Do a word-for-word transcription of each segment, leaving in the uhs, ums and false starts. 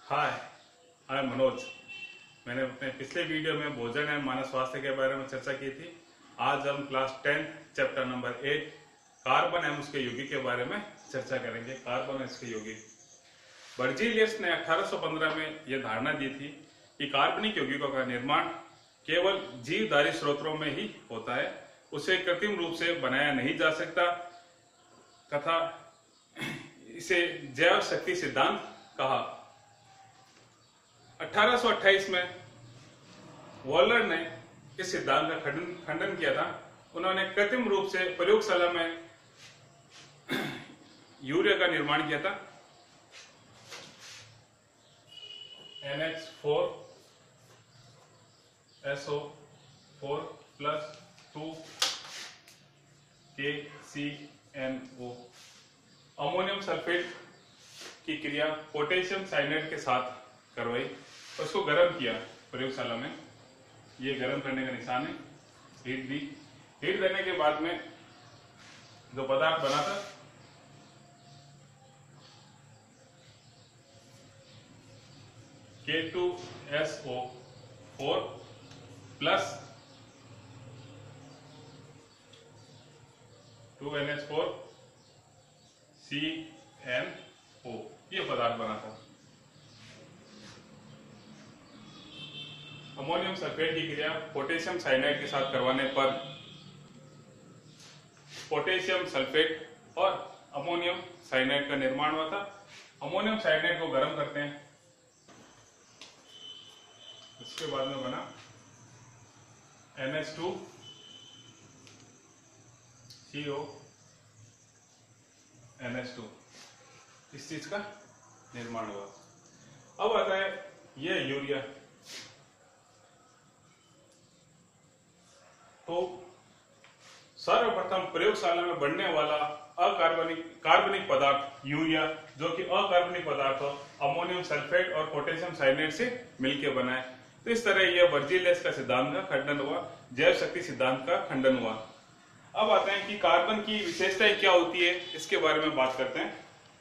Hi, I am Manoj. मैंने अपने पिछले वीडियो में भोजन एवं मानव स्वास्थ्य के बारे में चर्चा की थी। आज हम class tenth chapter number eight carbon एवं उसके यौगिक के बारे में चर्चा करेंगे। कार्बन और इसके यौगिक। बर्जीलियस ने अठारह सौ पंद्रह में यह धारणा दी थी कि कार्बनिक यौगिकों का निर्माण केवल जीवधारी स्रोतों में ही होता है, उसे कृत्रिम रूप से बनाया नहीं जा सकता तथा इसे जैव शक्ति सिद्धांत कहा। अठारह सौ अट्ठाईस में वॉलर ने इस सिद्धांत का खंडन खंडन किया था। उन्होंने कृत्रिम रूप से प्रयोगशाला में यूरिया का निर्माण किया था। N H four S O four plus two K C N O ammonium sulphate की क्रिया पोटेशियम साइनाइड के साथ करवाई और उसको गर्म किया प्रयोगशाला में। ये गर्म करने का निशान है, हीट दी। हीट देने के बाद में जो पदार्थ बना था K two S O four plus two N H four C N O, ये पदार्थ बना था। अमोनियम सल्फेट की क्रिया पोटेशियम साइनाइड के साथ करवाने पर पोटेशियम सल्फेट और अमोनियम साइनाइड का निर्माण हुआ था। अमोनियम साइनाइड को गर्म करते हैं, इसके बाद में बना N H two C O N H two, इस चीज का निर्माण हुआ। अब आता है ये यूरिया। तो सर्वप्रथम प्रयोगशाला में बनने वाला अकार्बनिक कार्बनिक पदार्थ यूरिया, जो कि अकार्बनिक पदार्थ हो, अमोनियम सल्फेट और पोटेशियम साइनाइड से मिलकर बना है। तो इस तरह यह बर्जीलियस का सिद्धांत का खंडन हुआ, जैव शक्ति सिद्धांत का खंडन हुआ। अब आते हैं कि कार्बन की विशेषताएं क्या होती है, इसके बारे में बात करते हैं।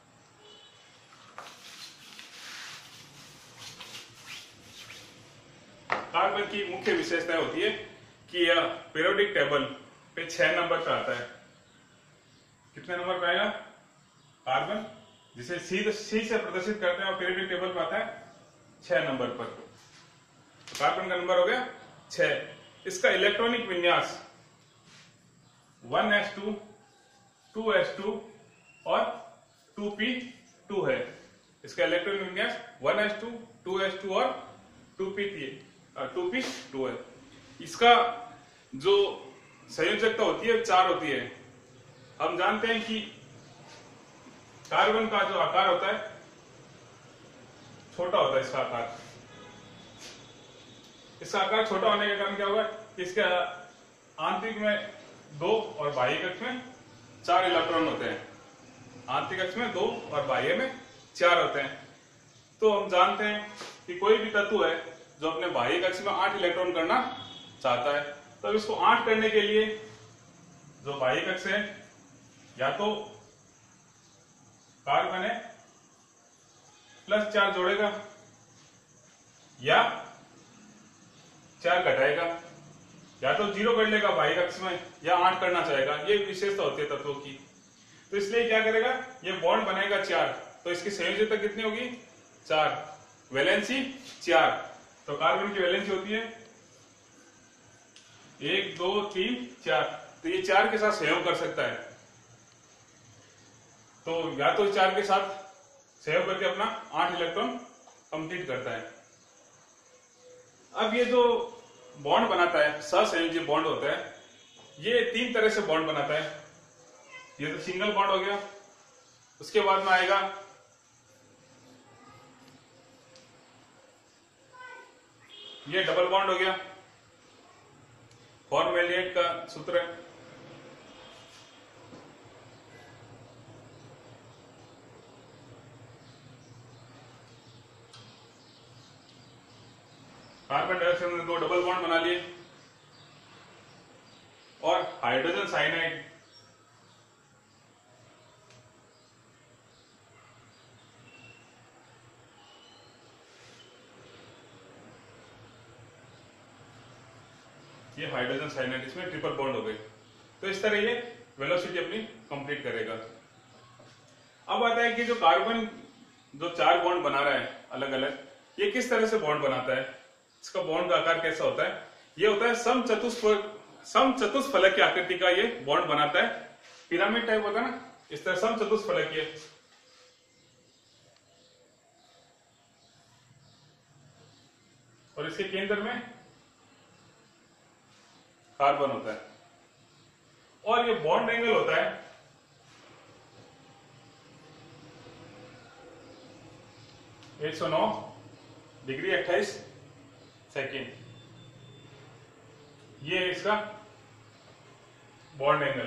कार्बन की मुख्य विशेषताएं होती है कि यह पीरियोडिक टेबल पे छह नंबर पे आता है। कितने नंबर पे आएगा कार्बन, जिसे सी सी से प्रदर्शित करते हैं और पीरियोडिक टेबल पे आता है छह नंबर पर। तो कार्बन का नंबर हो गया छह। इसका इलेक्ट्रॉनिक विन्यास one S two, two S two और टू पी टू है। इसका इलेक्ट्रॉनिक विन्यास one S two, two S two और two P two P two है। इसका जो संयोजकता होती है चार होती है। हम जानते हैं कि कार्बन का जो आकार होता है छोटा होता है। इसका आकार इसका आकार छोटा होने के कारण क्या होगा, इसके आंतरिक में दो और बाह्य कक्ष में चार इलेक्ट्रॉन होते हैं। आंतरिक कक्ष में दो और बाह्य में चार होते हैं। तो हम जानते हैं कि कोई भी तत्व है जो अपने बाह्य कक्ष में आठ इलेक्ट्रॉन करना चाहता है, तो इसको आठ करने के लिए जो बाह्य कक्ष है या तो कार्बन है प्लस चार जोड़ेगा या चार घटाएगा, या तो जीरो कर लेगा बाह्य कक्ष में या आठ करना चाहेगा। ये विशेषता होती है तत्वों की। तो इसलिए क्या करेगा, ये बॉन्ड बनाएगा चार, तो इसकी संयोजकता कितनी होगी चार, वैलेंसी चार। तो कार्बन की वैलेंसी होती है एक दो तीन चार। तो ये चार के साथ सहयोग कर सकता है। तो या तो चार के साथ सहयोग करके अपना आठ इलेक्ट्रॉन कंप्लीट करता है। अब ये जो बॉन्ड बनाता है, सहसंयोजी बॉन्ड होता है, ये तीन तरह से बॉन्ड बनाता है। ये तो सिंगल बॉन्ड हो गया। उसके बाद में आएगा ये डबल बॉन्ड हो गया। फॉर्मेल्डिहाइड का सूत्र है। कार्बन डाइऑक्साइड ने दो डबल बॉन्ड बना लिए और हाइड्रोजन साइनाइड ये हाइड्रोजन साइनाइड, इसमें ट्रिपल बॉन्ड हो गए। तो इस तरह ये वेलोसिटी अपनी कंप्लीट करेगा। अब आता है कि जो कार्बन जो चार बॉन्ड बना रहा है अलग अलग, ये किस तरह से बॉन्ड बनाता है, इसका बॉन्ड का आकार कैसा होता है? ये होता है सम चतुष्फलक सम चतुष्फलक की आकृति का ये बॉन्ड बनाता है। पिरामिड टाइप होता है ना, इस तरह सम चतुष्फलक ये। और इसके केंद्र में कार्बन होता है और ये बॉन्ड एंगल होता है एक सौ नौ डिग्री अट्ठाईस सेकेंड। ये है इसका बॉन्ड एंगल।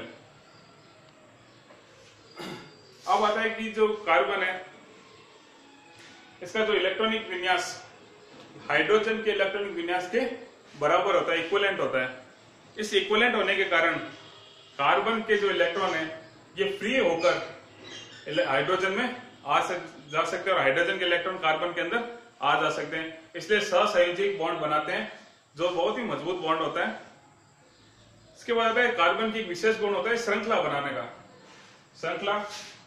अब आता है कि जो कार्बन है इसका जो इलेक्ट्रॉनिक विन्यास हाइड्रोजन के इलेक्ट्रॉनिक विन्यास के बराबर होता है, इक्विवेलेंट होता है। इस इक्विवेलेंट होने के कारण कार्बन के जो इलेक्ट्रॉन है ये फ्री होकर हाइड्रोजन में आ सक जा सकते हैं और हाइड्रोजन के इलेक्ट्रॉन कार्बन के अंदर आ जा सकते हैं। इसलिए सहसंयोजक बॉन्ड बनाते हैं जो बहुत ही मजबूत बॉन्ड होता है। इसके बाद आता है कार्बन की एक विशेष गुण होता है श्रृंखला बनाने का। श्रृंखला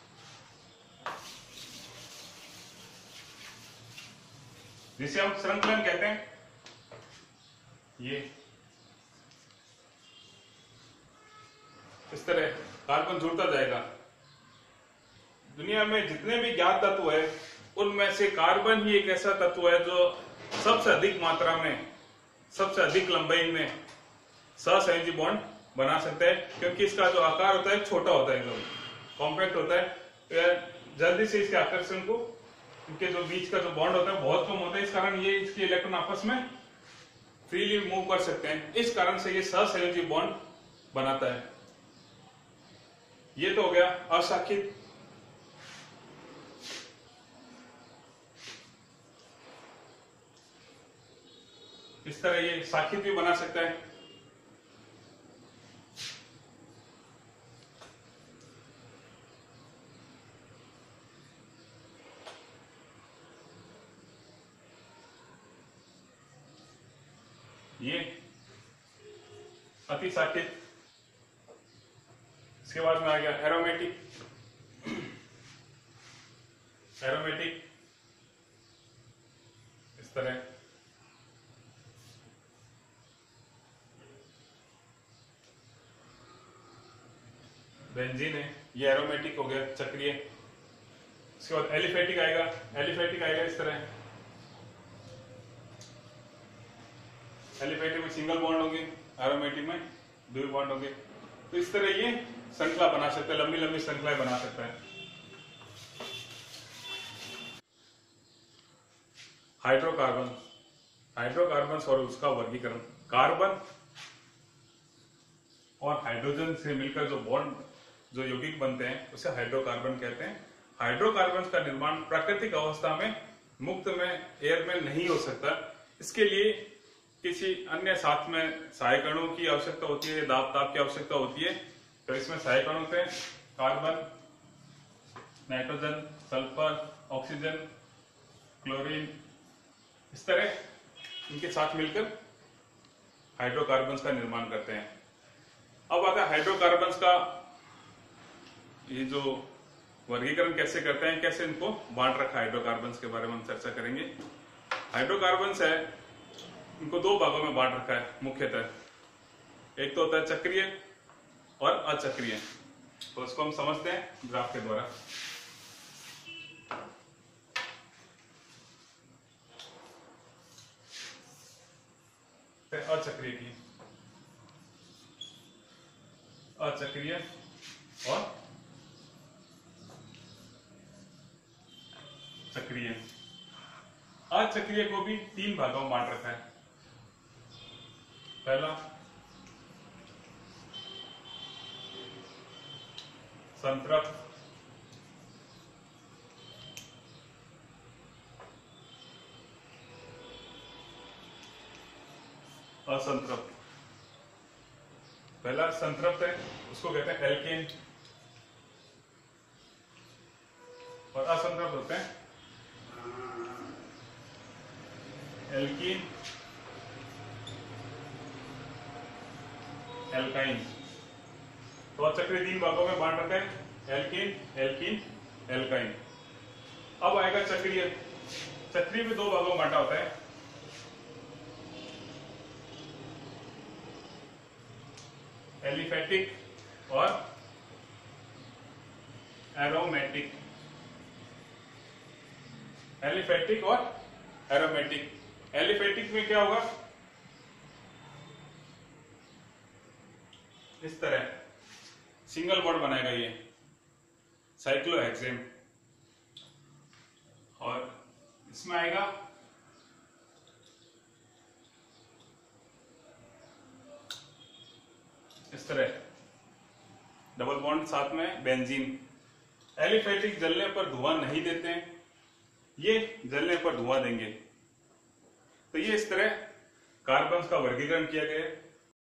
जिसे हम श्रृंखलन कहते हैं। ये इस तरह कार्बन जुड़ता जाएगा। दुनिया में जितने भी ज्ञात तत्व है उनमें से कार्बन ही एक ऐसा तत्व है जो सबसे अधिक मात्रा में सबसे अधिक लंबाई में सहसंयोजी बॉन्ड बना सकता है, क्योंकि इसका जो आकार होता है छोटा होता है, एकदम कॉम्पैक्ट होता है। तो जल्दी से इसके आकर्षण को इनके जो बीच का जो बॉन्ड होता है बहुत कम होता है। इस कारण ये इसके इलेक्ट्रॉन आपस में फ्रीली मूव कर सकते हैं। इस कारण से ये सहसंयोजी बॉन्ड बनाता है। ये तो हो गया अशाखित। इस तरह ये शाखित भी बना सकता है। ये अति शाखित। इसके बाद में आ गया एरोमेटिक। एरोमेटिक इस तरह। बेंजीन है, ये एरोमेटिक हो गया, चक्रीय। इसके बाद एलिफेटिक आएगा। एलिफेटिक आएगा इस तरह। एलिफेटिक में सिंगल बॉन्ड होंगे, एरोमेटिक में दो बॉन्ड होंगे। तो इस तरह ये श्रृंखला बना सकता है, लंबी लंबी श्रृंखलाएं बना सकता है। हाइड्रोकार्बन हाइड्रोकार्बन और उसका वर्गीकरण। कार्बन और हाइड्रोजन से मिलकर जो बॉन्ड जो यौगिक बनते हैं उसे हाइड्रोकार्बन कहते हैं। हाइड्रोकार्बन का निर्माण प्राकृतिक अवस्था में मुक्त में एयर में नहीं हो सकता। इसके लिए किसी अन्य साथ में सहायक अणुओं की आवश्यकता होती है, दाब ताप की आवश्यकता होती है। तो इसमें सहायक अणु होते हैं carbon, nitrogen, sulphur, oxygen, chlorine. इस तरह इनके साथ मिलकर हाइड्रोकार्बन्स का निर्माण करते हैं। अब आता है हाइड्रोकार्बन्स का ये जो वर्गीकरण कैसे करते हैं, कैसे इनको बांट रखा है। हाइड्रोकार्बन्स के बारे में हम चर्चा करेंगे। हाइड्रोकार्बन्स है, इनको दो भागों में बांट रखा है मुख्यतः। एक तो होता है चक्रीय और अचक्रीय। तो इसको हम समझते हैं ग्राफ के द्वारा। अचक्रीय की अचक्रीय और चक्रीय। अचक्रीय को भी तीन भागों में बांट रखा है। पहला संतृप्त, असंतृप्त। पहला संतृप्त है, उसको कहते हैं एल्केन, और असंतृप्त होते हैं एल्कीन एल्काइन। तो चक्री तीन भागों में बांट रखा है, एल्कीन, एल्कीन, एल्काइन। अब आएगा चक्रीय। चक्रीय में दो भागों में बांटा होता है, एलिफेटिक और एरोमेटिक। एलिफेटिक और एरोमेटिक। एलिफेटिक में क्या होगा, इस तरह सिंगल बॉन्ड बनाएगा ये साइक्लोहेक्सेन, और इसमें आएगा इस तरह डबल बॉन्ड साथ में बेंजीन। एलिफेटिक जलने पर धुआं नहीं देते हैं, ये जलने पर धुआं देंगे। तो ये इस तरह कार्बन का वर्गीकरण किया गया है।